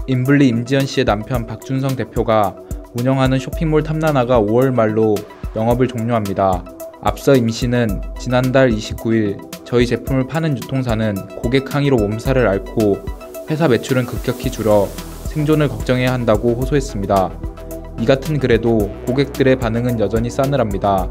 인블리 임지연 씨의 남편 박준성 대표가 운영하는 쇼핑몰 탐나나가 5월 말로 영업을 종료합니다. 앞서 임 씨는 지난달 29일 저희 제품을 파는 유통사는 고객 항의로 몸살을 앓고 회사 매출은 급격히 줄어 생존을 걱정해야 한다고 호소했습니다. 이 같은 글에도 고객들의 반응은 여전히 싸늘합니다.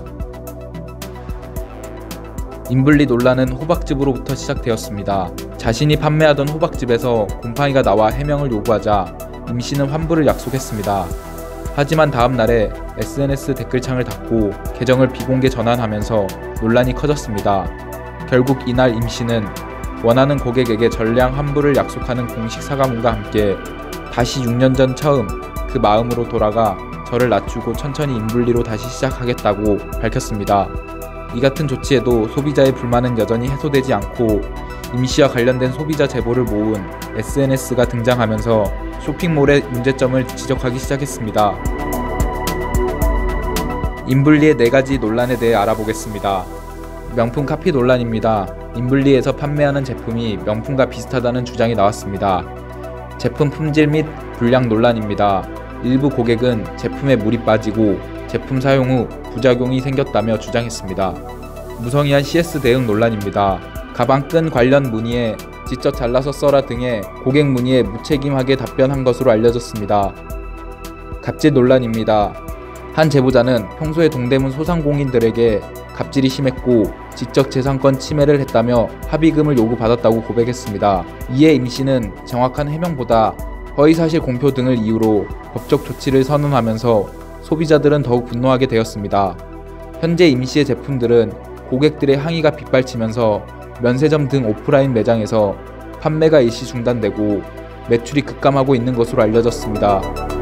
인블리 논란은 호박즙으로부터 시작되었습니다. 자신이 판매하던 호박즙에서 곰팡이가 나와 해명을 요구하자 임 씨는 환불을 약속했습니다. 하지만 다음 날에 SNS 댓글창을 닫고 계정을 비공개 전환하면서 논란이 커졌습니다. 결국 이날 임 씨는 원하는 고객에게 전량 환불을 약속하는 공식 사과문과 함께 다시 6년 전 처음 그 마음으로 돌아가 저를 낮추고 천천히 인블리로 다시 시작하겠다고 밝혔습니다. 이 같은 조치에도 소비자의 불만은 여전히 해소되지 않고 임 씨와 관련된 소비자 제보를 모은 SNS가 등장하면서 쇼핑몰의 문제점을 지적하기 시작했습니다. 인블리의 4가지 논란에 대해 알아보겠습니다. 명품 카피 논란입니다. 인블리에서 판매하는 제품이 명품과 비슷하다는 주장이 나왔습니다. 제품 품질 및 불량 논란입니다. 일부 고객은 제품에 물이 빠지고 제품 사용 후 부작용이 생겼다며 주장했습니다. 무성의한 CS 대응 논란입니다. 가방 끈 관련 문의에 직접 잘라서 써라 등의 고객 문의에 무책임하게 답변한 것으로 알려졌습니다. 갑질 논란입니다. 한 제보자는 평소에 동대문 소상공인들에게 갑질이 심했고 지적 재산권 침해를 했다며 합의금을 요구받았다고 고백했습니다. 이에 임 씨는 정확한 해명보다 허위사실 공표 등을 이유로 법적 조치를 선언하면서 소비자들은 더욱 분노하게 되었습니다. 현재 임 씨의 제품들은 고객들의 항의가 빗발치면서 면세점 등 오프라인 매장에서 판매가 일시 중단되고 매출이 급감하고 있는 것으로 알려졌습니다.